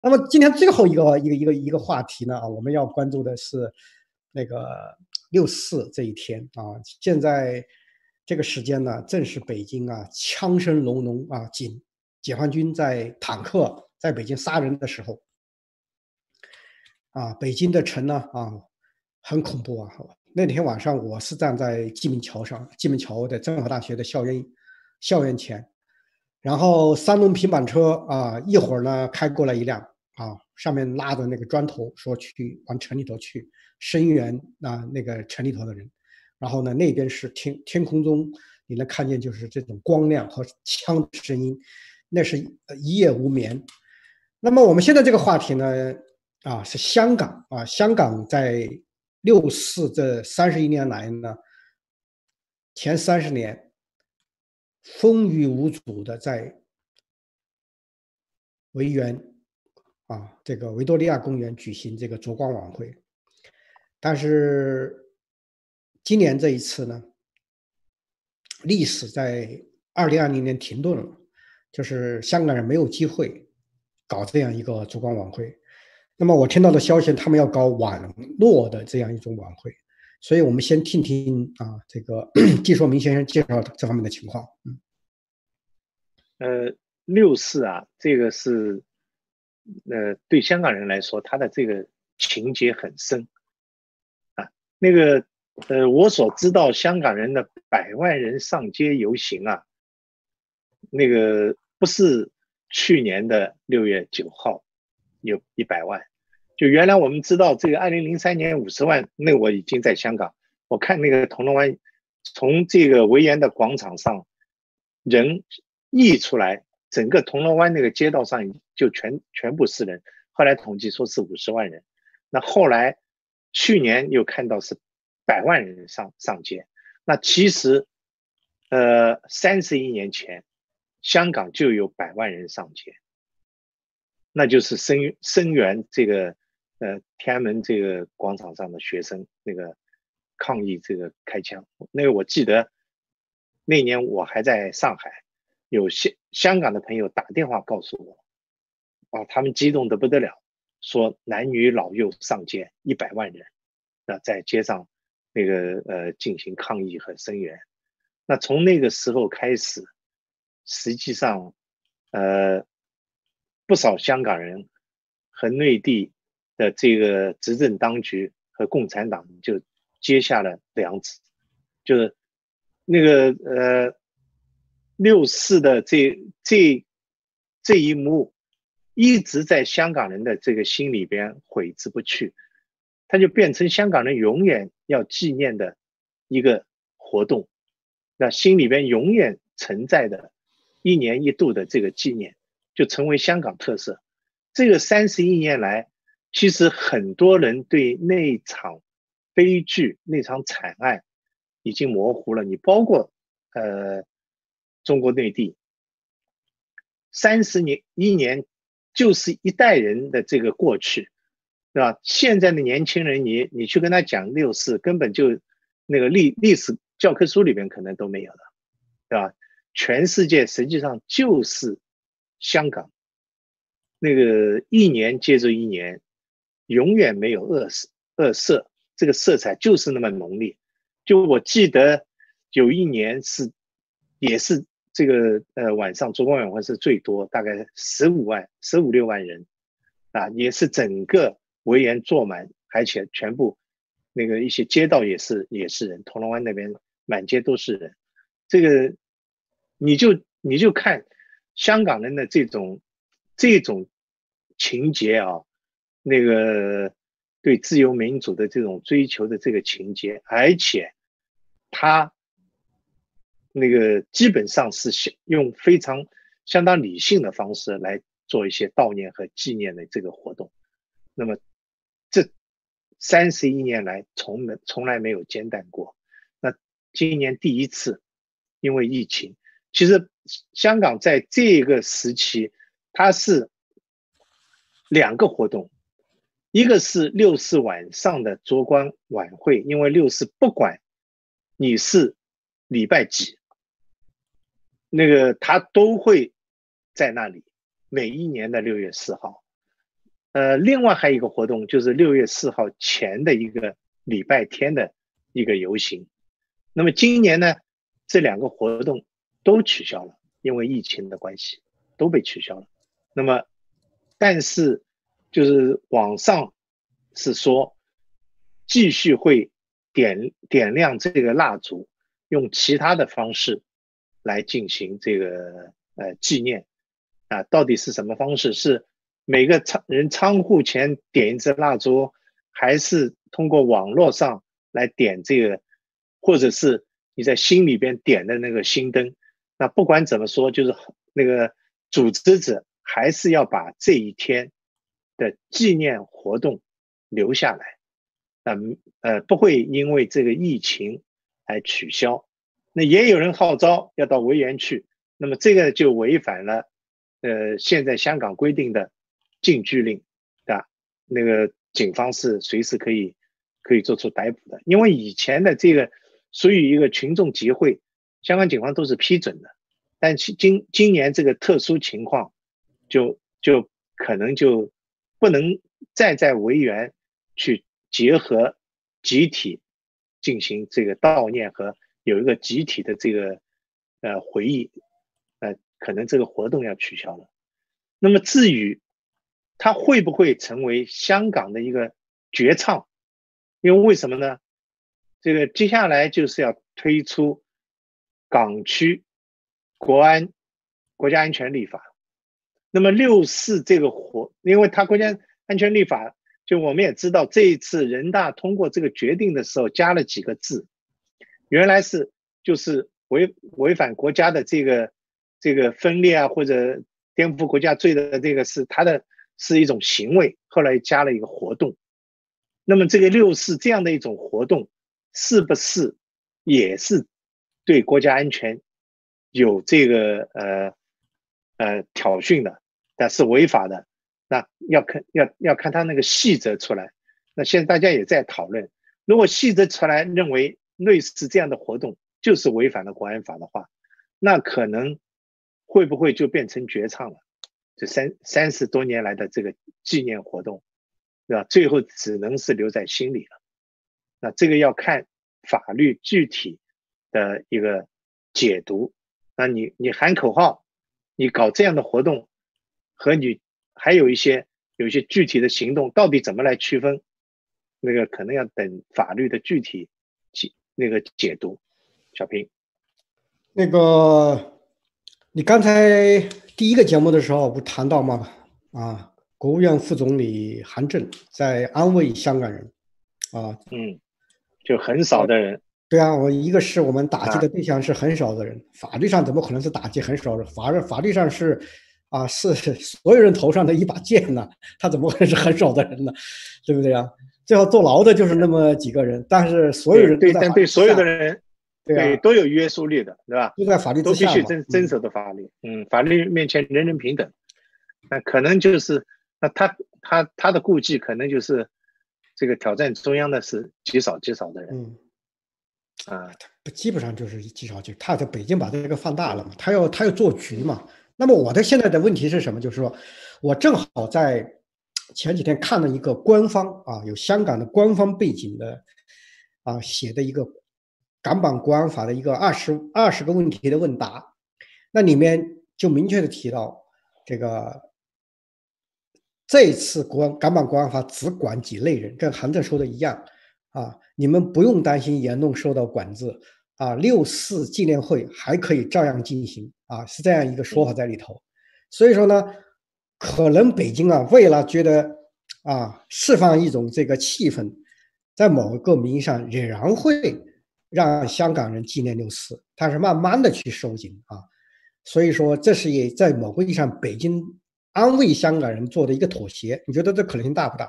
那么今天最后一个话题呢我们要关注的是那个6·4这一天啊。现在这个时间呢，正是北京啊枪声隆隆啊，解放军在坦克在北京杀人的时候啊，北京的城呢很恐怖啊。那天晚上我是站在蓟门桥上，蓟门桥的政法大学的校园前，然后3轮平板车啊，一会儿呢开过来一辆啊，上面拉着那个砖头，说去往城里头去声援那个城里头的人。然后呢，那边是天空中你能看见就是这种光亮和枪的声音，那是一夜无眠。那么我们现在这个话题呢是香港啊，香港在6·4这31年来呢，前30年风雨无阻的在维园这个维多利亚公园举行这个烛光晚会。但是今年这一次呢，历史在2020年停顿了，就是香港人没有机会搞这样一个烛光晚会。那么我听到的消息，他们要搞网络的这样一种晚会，所以我们先听听这个季硕明先生介绍这方面的情况。 6·4啊，这个是对香港人来说，他的这个情节很深啊。那个我所知道香港人的100万人上街游行啊，那个不是去年的6月9号有100万，就原来我们知道这个2003年50万，那我已经在香港，我看那个铜锣湾从这个维园的广场上人溢出来，整个铜锣湾那个街道上就全部是人，后来统计说是50万人，那后来去年又看到是100万人上街，那其实31年前香港就有100万人上街，那就是声援这个天安门这个广场上的学生那个抗议这个开枪。那个我记得那年我还在上海，有香港的朋友打电话告诉我他们激动得不得了，说男女老幼上街100万人在街上那个进行抗议和声援。那从那个时候开始，实际上不少香港人和内地的这个执政当局和共产党就结下了梁子，就是那个6·4的这一幕一直在香港人的这个心里边挥之不去，它就变成香港人永远要纪念的一个活动，那心里边永远存在的1年1度的这个纪念，就成为香港特色。这个31年来，其实很多人对那场悲剧、那场惨案已经模糊了。你包括中国内地31年就是一代人的这个过去，对吧？现在的年轻人你去跟他讲6·4，根本就那个历史教科书里面可能都没有了，对吧？全世界实际上就是香港那个1年接着1年，永远没有恶色，这个色彩就是那么浓烈。就我记得有一年也是这个晚上烛光晚会是最多，大概15、16万人也是整个维园坐满，而且全部那个一些街道也是人，铜锣湾那边满街都是人。这个你就看香港人的这种情节那个对自由民主的这种追求的这个情节，而且他那个基本上是用非常相当理性的方式来做一些悼念和纪念的这个活动。那么这31年来从来没有间断过。那今年第一次因为疫情，其实香港在这个时期它是2个活动，一个是6·4晚上的烛光晚会，因为6·4不管你是礼拜几，那个他都会在那里，每一年的6月4号。 另外还有一个活动就是6月4号前的一个礼拜天的一个游行。那么今年呢，这2个活动都取消了，因为疫情的关系都被取消了。那么，但是就是网上是说继续会点亮这个蜡烛，用其他的方式来进行这个纪念啊，到底是什么方式？是每个仓库前点一支蜡烛，还是通过网络上来点这个，或者是你在心里边点的那个心灯？那不管怎么说，就是那个组织者还是要把这一天的纪念活动留下来，不会因为这个疫情来取消。那也有人号召要到维园去，那么这个就违反了现在香港规定的禁聚令的，那个警方是随时可以做出逮捕的。因为以前的这个属于一个群众集会，香港警方都是批准的，但今年这个特殊情况就可能就不能再在维园去结合集体进行这个悼念和有一个集体的这个回忆，可能这个活动要取消了。那么至于它会不会成为香港的一个绝唱？因为为什么呢？这个接下来就是要推出港区国家安全立法。那么6·4这个因为它国家安全立法，就我们也知道这一次人大通过这个决定的时候加了几个字，原来就是违反国家的这个分裂啊，或者颠覆国家罪的这个是一种行为，后来加了一个活动。那么这个6·4这样的一种活动，是不是也是对国家安全有这个挑衅的，但是违法的？那要看他那个细则出来。那现在大家也在讨论，如果细则出来认为类似这样的活动就是违反了国安法的话，那可能会不会就变成绝唱了？这30多年来的这个纪念活动，对吧？最后只能是留在心里了。那这个要看法律具体的一个解读。那你喊口号，你搞这样的活动，和你还有一些具体的行动，到底怎么来区分？那个可能要等法律的具体那个解读。小平， 那个你刚才第一个节目的时候不谈到吗？国务院副总理韩正在安慰香港人， 就很少的人。 对啊，一个是我们打击的对象是很少的人，法律上怎么可能是打击很少人？法律上是所有人头上的一把剑呢，他怎么可能是很少的人呢？对不对啊？最后坐牢的就是那么几个人，但是所有人但对所有的人， 对都有约束力的，对吧？ 都在法律之下， 都必须遵守的法律。法律面前人人平等。那可能就是他的顾忌可能就是这个挑战中央的是极少的人。 基本上就是极少，他在北京把这个放大了嘛，他要做局嘛。那么我的现在的问题是什么？就是说我正好在前几天看了一个官方有香港的官方背景的写的一个港版国安法的一个20个问题的问答，那里面就明确的提到这一次港版国安法只管几类人，跟韩正说的一样你们不用担心言论受到管制6·4纪念会还可以照样进行是这样一个说法在里头。所以说呢，可能北京为了觉得释放一种这个气氛，在某个名义上仍然会让香港人纪念6·4，但是慢慢的去收紧所以说这是也在某个意义上北京安慰香港人做的一个妥协。你觉得这可能性大不大？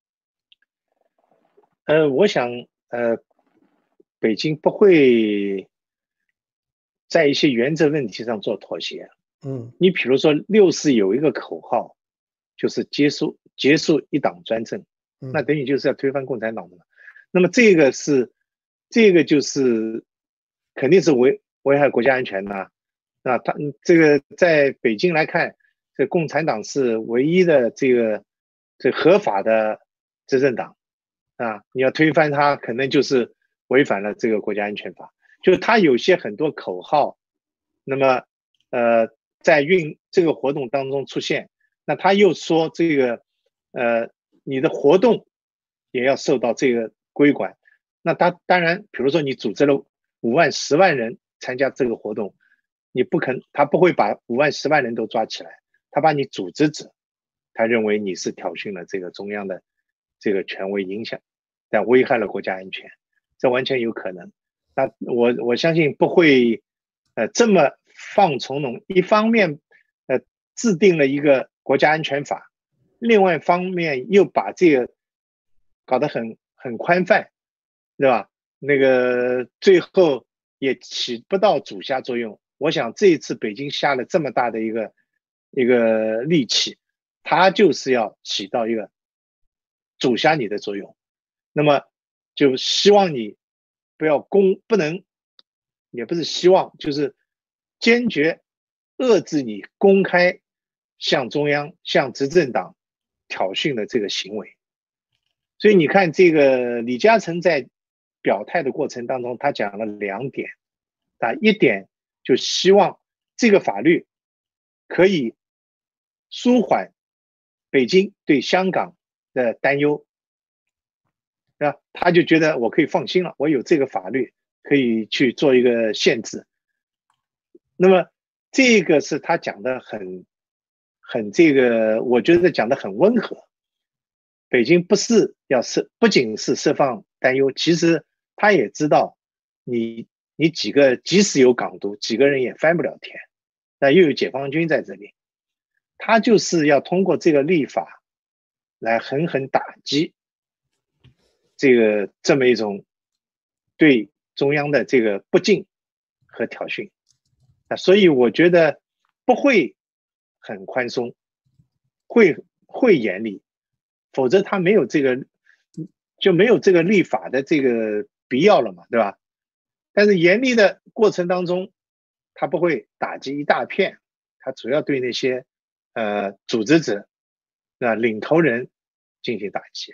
我想北京不会在一些原则问题上做妥协。你比如说6·4有一个口号，就是结束一党专政，那等于就是要推翻共产党的嘛。那么这个就是肯定是危害国家安全的。那他这个在北京来看，这共产党是唯一的这个这合法的执政党啊，你要推翻他，可能就是违反了这个国家安全法。就他有些很多口号，那么在这个活动当中出现，那他又说这个你的活动也要受到这个规管。那他当然，比如说你组织了5万、10万人参加这个活动，他不会把5万、10万人都抓起来，他把你组织者，他认为你是挑衅了这个中央的这个权威影响，但危害了国家安全，这完全有可能。那我相信不会这么放从容，一方面制定了一个国家安全法，另外一方面又把这个搞得很宽泛，对吧？那个最后也起不到阻吓作用。我想这一次北京下了这么大的一个力气，它就是要起到一个阻吓你的作用。那么就希望你不能，也不是希望，就是坚决遏制你公开向中央、向执政党挑衅的这个行为。所以你看，这个李嘉诚在表态的过程当中，他讲了2点。一点就希望这个法律可以舒缓北京对香港的担忧，他就觉得我可以放心了，我有这个法律可以去做一个限制。那么这个是他讲的很这个，我觉得讲的很温和。北京不仅是释放担忧，其实他也知道你即使有港独，几个人也翻不了天，那又有解放军在这里，他就是要通过这个立法来狠狠打击这么一种对中央的这个不敬和挑衅。所以我觉得不会很宽松，会严厉，否则他就没有这个立法的这个必要了嘛，对吧？但是严厉的过程当中，他不会打击一大片，他主要对那些组织者、领头人进行打击。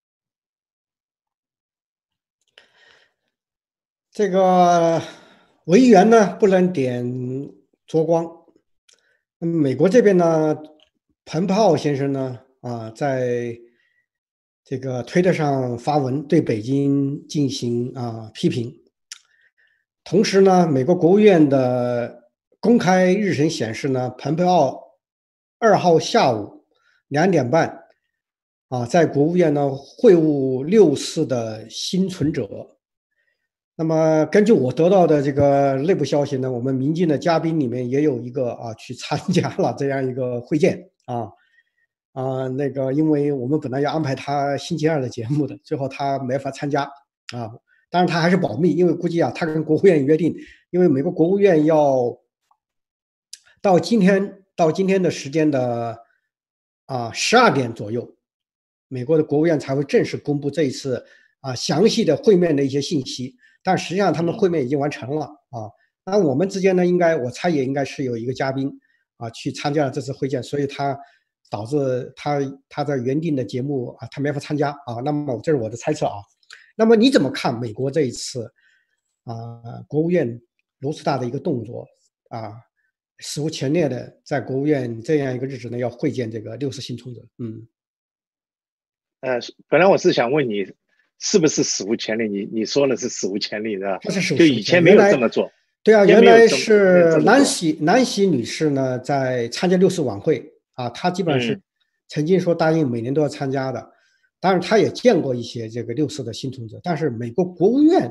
这个维园呢不能点烛光。那么美国这边呢，彭浩先生呢在这个推特上发文对北京进行批评。同时呢，美国国务院的公开日程显示呢，蓬佩奥2号下午2点半在国务院呢会晤6·4的幸存者。那么根据我得到的这个内部消息呢，我们民进的嘉宾里面也有一个去参加了这样一个会见那个因为我们本来要安排他星期2的节目的，最后他没法参加当然他还是保密，因为估计他跟国务院约定，因为美国国务院要到今天的时间的12点左右，美国的国务院才会正式公布这一次详细的会面的一些信息。但实际上他们会面已经完成了那我们之间呢，我猜也应该是有一个嘉宾去参加了这次会见，所以他导致他在原定的节目他没法参加那么这是我的猜测那么你怎么看美国这一次国务院如此大的一个动作史无前例的在国务院这样一个日子呢要会见这个6·4幸存者？ 本来我是想问你是不是史无前例，你说了是史无前例的， 就以前没有这么做。 对原来是南希女士呢在参加6·4晚会她基本上是曾经说答应每年都要参加的。当然她也见过一些这个6·4的幸存者，但是美国国务院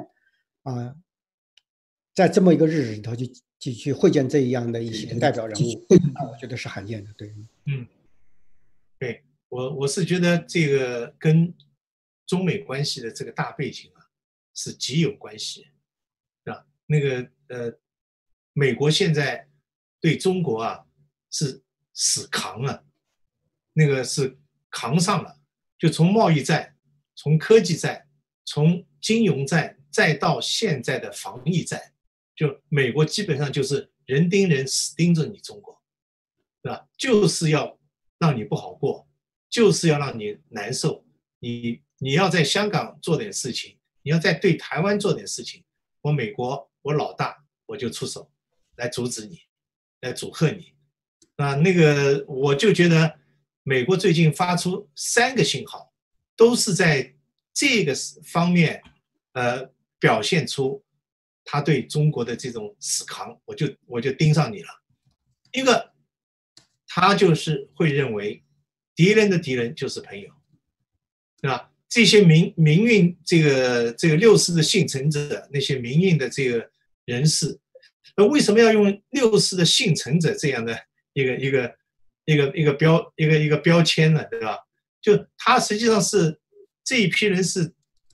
在这么一个日子里头去会见这样的一些代表人物我觉得是罕见的。对， 对，我是觉得这个跟中美关系的这个大背景是极有关系，是吧？那个美国现在对中国是死扛那个是扛上了，就从贸易战、从科技战、从金融战，再到现在的防疫战，就美国基本上就是人盯人，死盯着你中国，对吧？就是要让你不好过， 就是要让你难受。你要在香港做点事情，你要在对台湾做点事情，我美国我老大我就出手来阻止你，来阻吓你。那个我就觉得美国最近发出3个信号，都是在这个方面表现出他对中国的这种死扛，我就盯上你了。一个，他就是会认为敌人的敌人就是朋友，对吧？这些民运这个64的幸存者，那些民运的这个人士，为什么要用64的幸存者这样的一个标签呢？对吧？就他实际上是这一批人是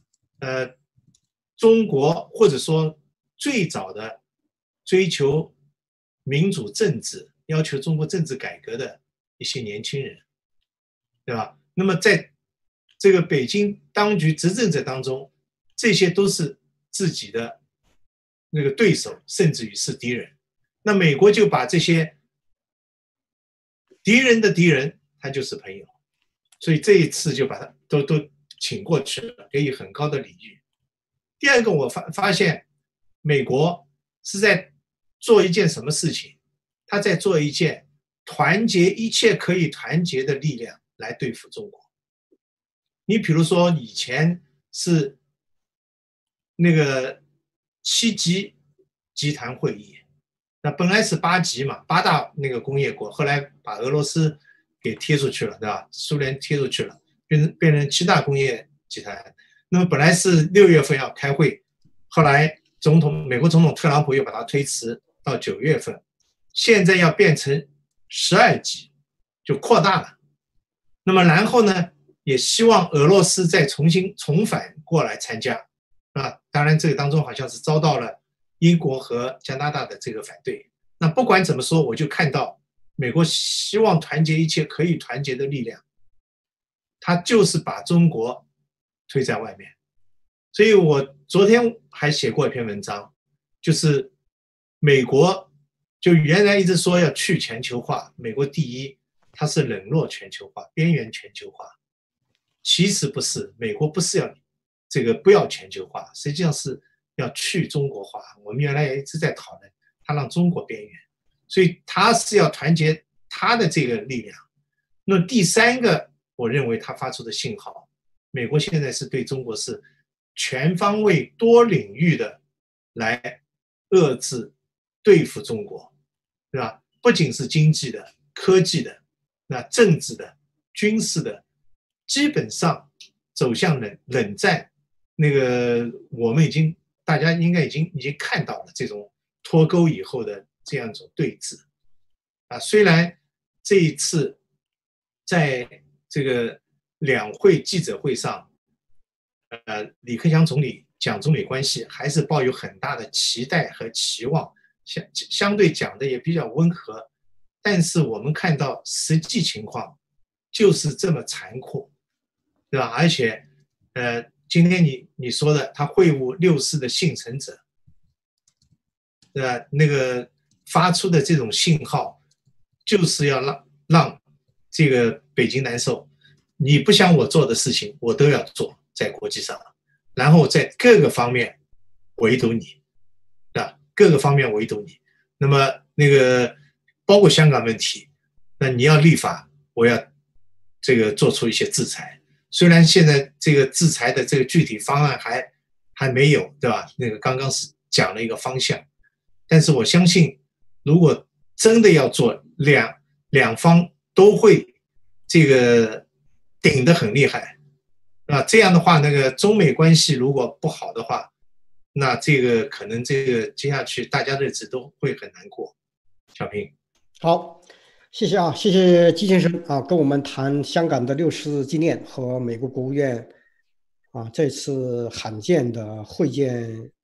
中国或者说最早的追求民主政治、要求中国政治改革的一些年轻人，对吧？那么在这个北京当局执政者当中，这些都是自己的那个对手，甚至于是敌人。那美国就把这些敌人的敌人，他就是朋友，所以这一次就把他都请过去了，给予很高的礼遇。第二个，我发现美国是在做一件什么事情？他在做一件团结一切可以团结的力量来对付中国。你比如说，以前是那个7级集团会议，那本来是8级嘛，8大那个工业国，后来把俄罗斯给踢出去了，对吧？苏联踢出去了，变成7大工业集团。那么本来是6月份要开会，后来美国总统特朗普又把它推迟到9月份，现在要变成12级，就扩大了。那么然后呢，也希望俄罗斯再重返过来参加，啊，当然这个当中好像是遭到了英国和加拿大的这个反对。那不管怎么说，我就看到美国希望团结一切可以团结的力量，他就是把中国推在外面。所以我昨天还写过一篇文章，就是美国就原来一直说要去全球化，美国第一，它是冷落全球化、边缘全球化。其实不是，美国不是要这个不要全球化，实际上是要去中国化。我们原来也一直在讨论，它让中国边缘，所以它是要团结它的这个力量。那第3个，我认为它发出的信号，美国现在是对中国是全方位、多领域的来遏制、对付中国，对吧？不仅是经济的、科技的，那政治的、军事的。基本上走向冷战，那个我们大家应该已经看到了这种脱钩以后的这样一种对峙，啊，虽然这一次在这个两会记者会上，李克强总理讲中美关系还是抱有很大的期待和期望，相对讲的也比较温和，但是我们看到实际情况就是这么残酷。对吧？而且，今天你说的，他会晤64的幸存者，对吧？那个发出的这种信号，就是要让这个北京难受。你不想我做的事情，我都要做，在国际上，然后在各个方面围堵你，对吧？各个方面围堵你。那么那个包括香港问题，那你要立法，我要这个做出一些制裁。虽然现在这个制裁的这个具体方案还没有，对吧？那个刚刚是讲了一个方向，但是我相信，如果真的要做，两方都会这个顶得很厉害，啊，这样的话，那个中美关系如果不好的话，那这个可能这个接下去大家日子都会很难过。小平， 好。谢谢啊，谢谢季先生啊，跟我们谈香港的64纪念和美国国务院啊这次罕见的会见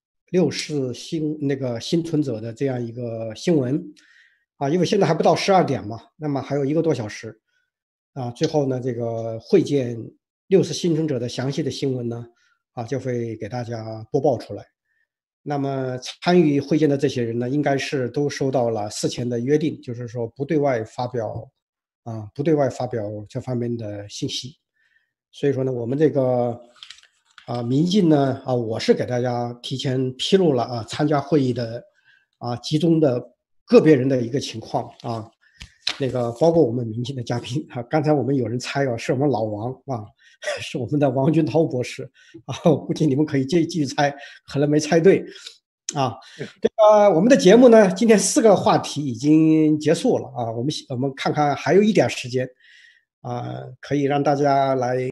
64幸存者的这样一个新闻啊，因为现在还不到12点嘛，那么还有1个多小时啊，最后呢，这个会见64幸存者的详细的新闻呢啊就会给大家播报出来。那么参与会见的这些人呢，应该是都收到了事前的约定，就是说不对外发表不对外发表这方面的信息。所以说呢，我们这个民进呢我是给大家提前披露了参加会议的集中的个别人的一个情况那个包括我们民进的嘉宾刚才我们有人猜是我们老王是我们的王军涛博士估计你们可以继续猜，可能没猜对这个我们的节目呢，今天4个话题已经结束了我们看看还有一点时间可以让大家来